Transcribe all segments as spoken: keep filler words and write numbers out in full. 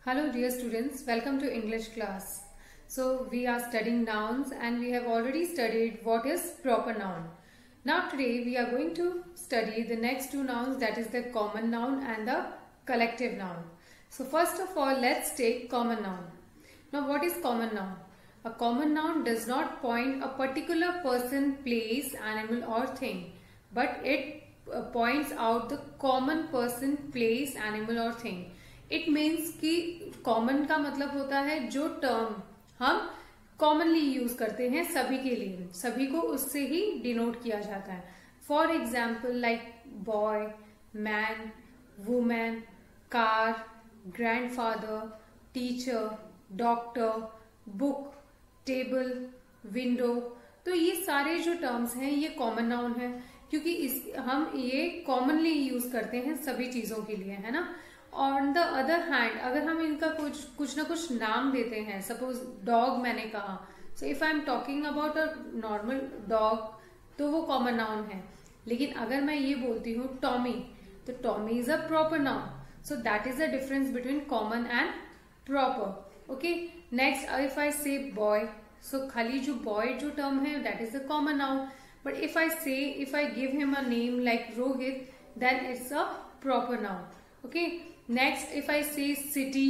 Hello dear students, welcome to English class. So we are studying nouns and we have already studied what is proper noun. Now today we are going to study the next two nouns, that is the common noun and the collective noun. So first of all, let's take common noun. Now what is common noun? A common noun does not point a particular person, place, animal or thing, but it uh, points out the common person, place, animal or thing. It means कि common का मतलब होता है जो term हम commonly use करते हैं सभी के लिए, सभी को उससे ही डिनोट किया जाता है. For example like boy, man, women, car, grandfather, teacher, doctor, book, table, window. तो ये सारे जो टर्म्स हैं ये कॉमन नाउन है, क्योंकि इस हम ये कॉमनली यूज करते हैं सभी चीजों के लिए, है ना. ऑन द अदर हैंड अगर हम इनका कुछ कुछ ना कुछ नाम देते हैं, सपोज डॉग मैंने कहा, so if I am talking about a normal dog तो वो कॉमन नाउन है. लेकिन अगर मैं ये बोलती हूँ टॉमी, तो Tommy is a proper noun. So that is the difference between common and proper. Okay, next if I say boy, so खाली जो बॉय जो टर्म है that is the common noun. But if I say if I give him a name like Rohit, then it's a proper noun. Okay, next if I say city,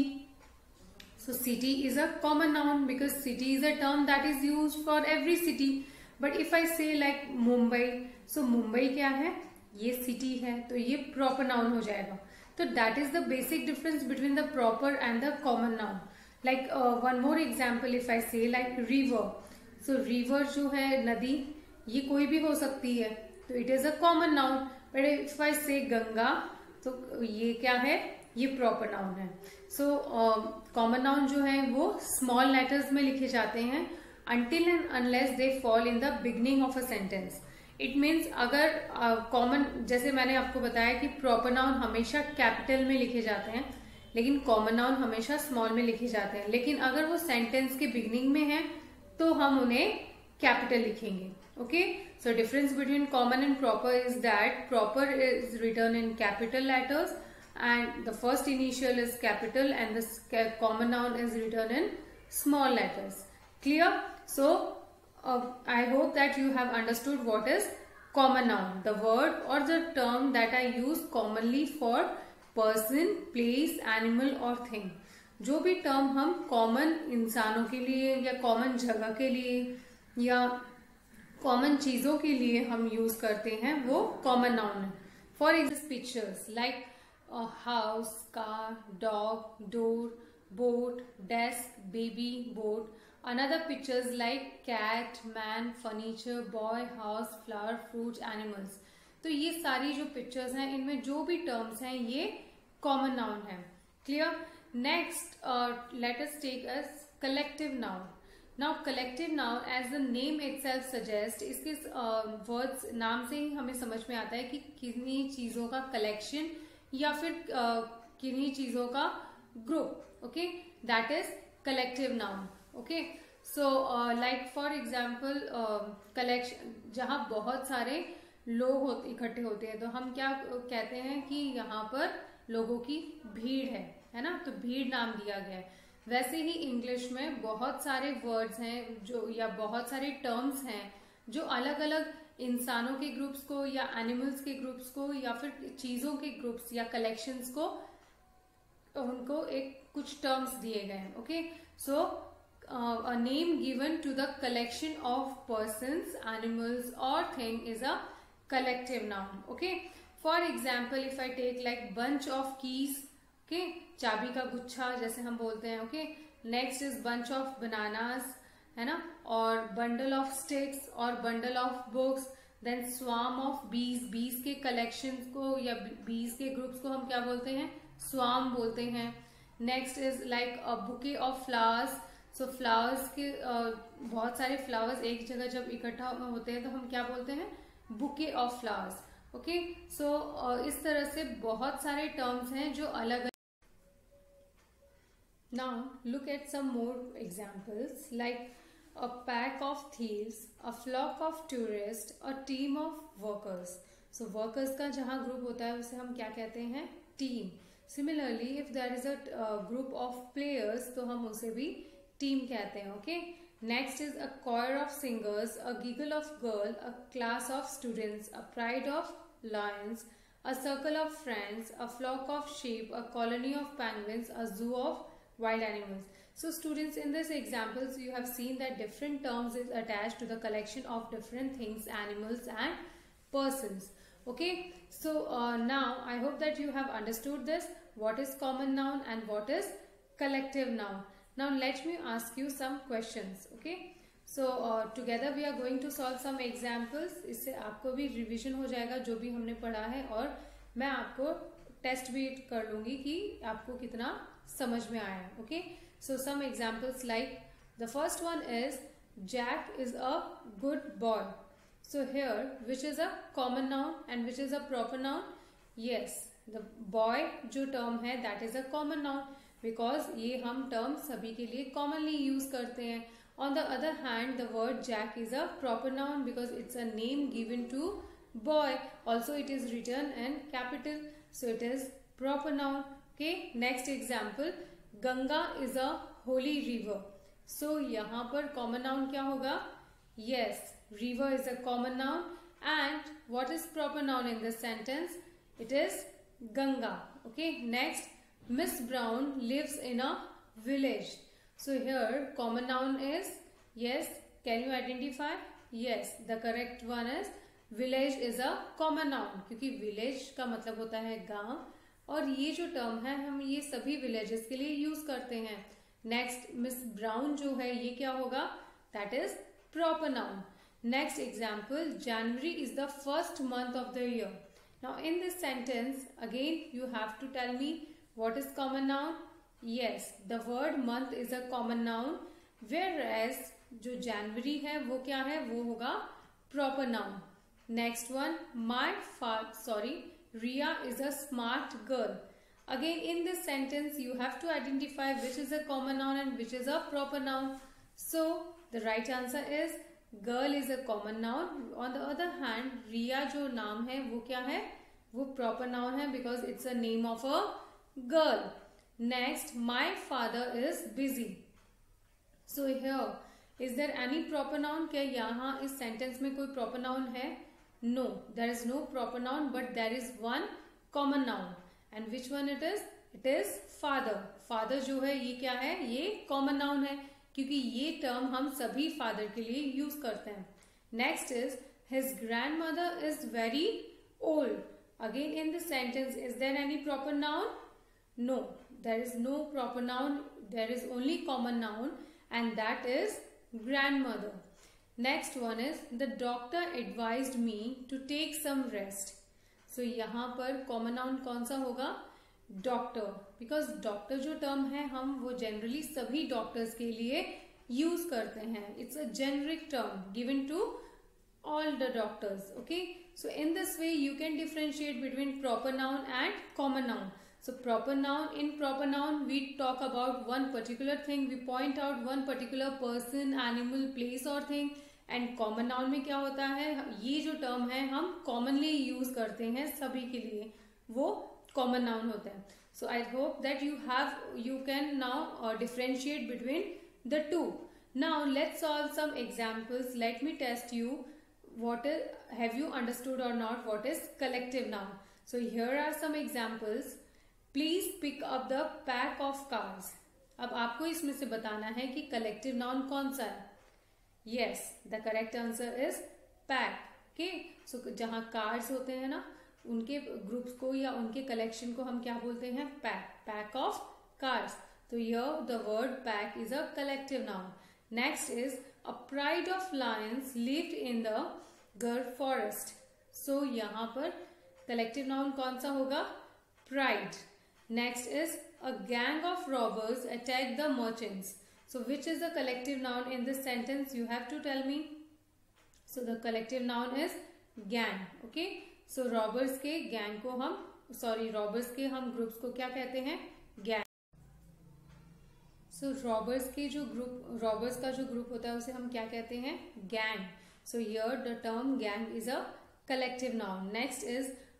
so city is a common noun because city is a term that is used for every city. But if I say like Mumbai, so Mumbai क्या है, ये city है, तो ये proper noun हो जाएगा. तो that is the basic difference between the proper and the common noun. Like uh, one more example if I say like river, so river जो है नदी, ये कोई भी हो सकती है, तो it is a common noun. But if I say Ganga, तो ये क्या है, ये प्रॉपर नाउन है. सो कॉमन नाउन जो है वो स्मॉल लेटर्स में लिखे जाते हैं until and unless they fall in the beginning of a sentence. It means अगर कॉमन uh, जैसे मैंने आपको बताया कि प्रॉपर नाउन हमेशा कैपिटल में लिखे जाते हैं, लेकिन कॉमन नाउन हमेशा स्मॉल में लिखे जाते हैं. लेकिन अगर वो सेंटेंस के बिगिनिंग में है तो हम उन्हें कैपिटल लिखेंगे. Okay, so difference between common and proper is that proper is written in capital letters and the first initial is capital and the common noun is written in small letters. Clear? So uh, I hope that you have understood what is common noun, the word or the term that I use commonly for person, place, animal or thing. जो भी term हम common इंसानों के लिए या common जगह के लिए या कॉमन चीजों के लिए हम यूज करते हैं वो कॉमन नाउन है. For example pictures like a house, car, dog, door, boat, desk, baby, boat. Another pictures like cat, man, furniture, boy, house, flower, fruits, animals. तो ये सारी जो पिक्चर्स हैं इनमें जो भी टर्म्स हैं ये कॉमन नाउन है. Clear? Next let us take us collective noun. Now collective noun as the name itself suggest, इसके वर्ड्स uh, नाम से ही हमें समझ में आता है कि किन्हीं चीजों का कलेक्शन या फिर uh, किन्हीं चीजों का ग्रुप. Okay, that is collective noun. Okay, so like for example collection, जहां बहुत सारे लोग होते इकट्ठे होते हैं तो हम क्या कहते हैं कि यहाँ पर लोगों की भीड़ है, है ना, तो भीड़ नाम दिया गया है. वैसे ही इंग्लिश में बहुत सारे वर्ड्स हैं जो या बहुत सारे टर्म्स हैं जो अलग अलग इंसानों के ग्रुप्स को या एनिमल्स के ग्रुप्स को या फिर चीजों के ग्रुप्स या कलेक्शंस को उनको एक कुछ टर्म्स दिए गए हैं. Okay, so a name given to the collection of persons, animals और thing is a collective noun. Okay, for example if I take like bunch of keys, okay, चाबी का गुच्छा जैसे हम बोलते हैं. Okay, next is bunch of bananas, है ना, और बंडल ऑफ स्टिक्स और bundle of books. Then swarm of bees, bees के कलेक्शन को या बीज के ग्रुप्स को हम क्या बोलते हैं, स्वाम बोलते हैं. Next is like a bouquet of flowers, so flowers के uh, बहुत सारे फ्लावर्स एक जगह जब इकट्ठा होते हैं तो हम क्या बोलते हैं, bouquet of flowers. Okay, so इस तरह से बहुत सारे टर्म्स हैं जो अलग. Now look at some more examples like a pack of thieves, a flock of tourists, a team of workers. So workers का जहाँ ग्रुप होता है उसे हम क्या कहते हैं, team. Similarly, if there is a uh, group of players, तो हम उसे भी team कहते हैं. Okay. Next is a choir of singers, a giggle of girl, a class of students, a pride of lions, a circle of friends, a flock of sheep, a colony of penguins, a zoo of wild animals. So students, in this examples you have seen that different terms is attached to the collection of different things, animals and persons. Okay, so uh, now I hope that you have understood this, what is common noun and what is collective noun. Now let me ask you some questions. Okay, so uh, together we are going to solve some examples. इससे आपको भी revision हो जाएगा जो भी हमने पढ़ा है, और मैं आपको टेस्ट भी कर लूंगी कि आपको कितना समझ में आया है. Okay, so some examples like the first one is Jack is a good boy. So here, which is a common noun and which is a proper noun? Yes, the boy जो term है that is a common noun because ये हम term सभी के लिए commonly use करते हैं. On the other hand, the word Jack is a proper noun because it's a name given to boy. Also, it is written in capital, so it is proper noun. Okay, next example, Ganga is a holy river. So यहाँ पर common noun क्या होगा? Yes, river is a common noun. And what is proper noun in this sentence? It is Ganga. Okay, next, Miss Brown lives in a village. So here common noun is, yes, can you identify? Yes, the correct one is village is a common noun क्योंकि village का मतलब होता है गांव, और ये जो term है हम ये सभी villages के लिए use करते हैं. Next, Miss Brown जो है ये क्या होगा? That is proper noun. Next example, January is the first month of the year. Now in this sentence again you have to tell me what is common noun. Yes, the word month is a common noun, whereas जो January है वो क्या है? वो होगा proper noun. Next one, my father, sorry, Ria is a smart girl. Again in this sentence you have to identify which is a common noun and which is a proper noun. So the right answer is girl is a common noun. On the other hand, Ria जो नाम है वो क्या है? वो proper noun है because it's a name of a girl. Next, my father is busy. So here, is there any proper noun? क्या यहाँ इस sentence में कोई proper noun है? No, there is no proper noun, but there is one common noun. And which one it is? It is father. Father जो है ये क्या है? ये common noun है क्योंकि ये टर्म हम सभी फादर के लिए यूज करते हैं. Next is his grandmother is very old. Again in this sentence is there any proper noun? No, there is no proper noun. There is only common noun and that is grandmother. Next one is the doctor advised me to take some rest. So यहाँ पर common noun कौन सा होगा? Doctor, because doctor जो term है हम वो generally सभी डॉक्टर्स के लिए यूज करते हैं. It's a generic term given to all the doctors. Okay, so in this way you can differentiate between proper noun and common noun. So proper noun, in proper noun we talk about one particular thing, we point out one particular person, animal, place और thing. And common noun में क्या होता है? ये जो term है हम commonly use करते हैं सभी के लिए, वो common noun होता है. So I hope that you have, you can now uh, differentiate between the two. Now let's solve some examples. Let me test you what is, have you understood or not what is collective noun. So here are some examples. Please pick up the pack of cards. अब आपको इसमें से बताना है कि collective noun कौन सा है. Yes, the correct answer is pack. Okay, so जहाँ cards होते हैं ना उनके ग्रुप्स को या उनके कलेक्शन को हम क्या बोलते हैं? पैक. Pack of cards. तो here the word pack is a collective noun. Next is a pride of lions lived in the Gir forest. So यहाँ पर कलेक्टिव नाउन कौन सा होगा? Pride. Next is a gang of robbers attack the merchants. So which is the collective noun in this sentence? You have to tell me. So the collective noun is gang. Okay, so robbers के gang को हम, sorry robbers के हम groups को क्या कहते हैं? Gang. सो robbers के जो ग्रुप, रॉबर्स का जो ग्रुप होता है उसे हम क्या कहते हैं? Gang. So here the term gang is a collective noun. Next is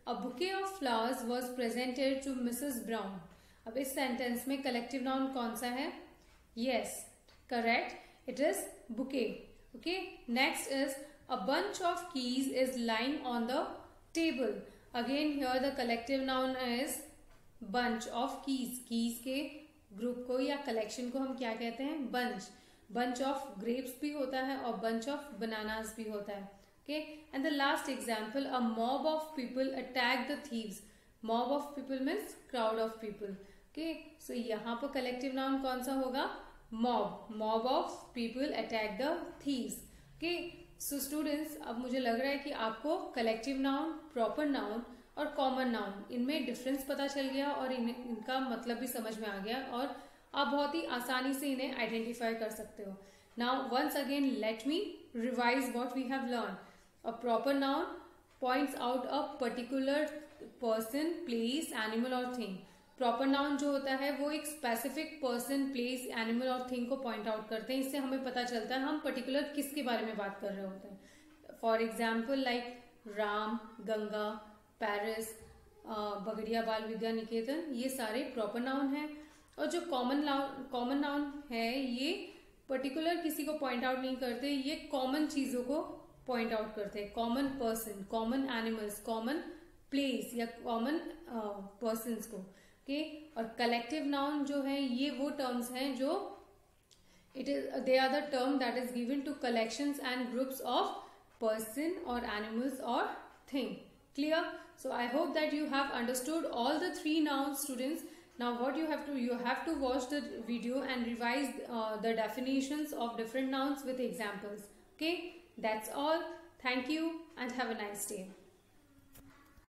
a bouquet of flowers was presented to Mrs Brown. अब इस सेंटेंस में कलेक्टिव नाउन कौन सा है? Yes, correct, it is bouquet. Okay, next is a bunch of keys is lying on the table. Again here the collective noun is bunch of keys. Keys के group को या collection को हम क्या कहते हैं? बंच। बंच ऑफ ग्रेप्स भी होता है और बंच ऑफ बनानास भी होता है। Okay, and the last example, a mob of people attack the thieves. Mob of people means crowd of people. Okay, so यहाँ पर कलेक्टिव नाउन कौन सा होगा? Mob. Mob of people attack the thieves. Okay, so students, अब मुझे लग रहा है कि आपको कलेक्टिव नाउन, प्रॉपर नाउन और कॉमन नाउन इनमें डिफरेंस पता चल गया और इन, इनका मतलब भी समझ में आ गया और आप बहुत ही आसानी से इन्हें आइडेंटिफाई कर सकते हो। Now once again let me revise what we have learn. A proper noun points out a particular person, place, animal और थिंग। प्रॉपर नाउन जो होता है वो एक स्पेसिफिक पर्सन, प्लेस, एनिमल और थिंग को पॉइंट आउट करते हैं। इससे हमें पता चलता है हम पर्टिकुलर किसके बारे में बात कर रहे होते हैं। For example like Ram, Ganga, Paris, Bagaria Bal Vidya निकेतन, ये सारे प्रॉपर नाउन हैं। और जो कॉमन नाउन कॉमन नाउन है ये पर्टिकुलर किसी को पॉइंट आउट नहीं करते, ये कॉमन चीजों को पॉइंट आउट करते हैं। Common person, common animals, common place या कॉमन पर्सन्स को। ओके, और कलेक्टिव नाउन जो है ये वो टर्म्स हैं जो it is they are the term that is given to collections and groups of person और एनिमल्स और thing. Clear? So I hope that you have understood all the three nouns, students. Now what you have to, you have to watch the video and revise uh, the definitions of different nouns with examples. Okay, that's all. Thank you and have a nice day.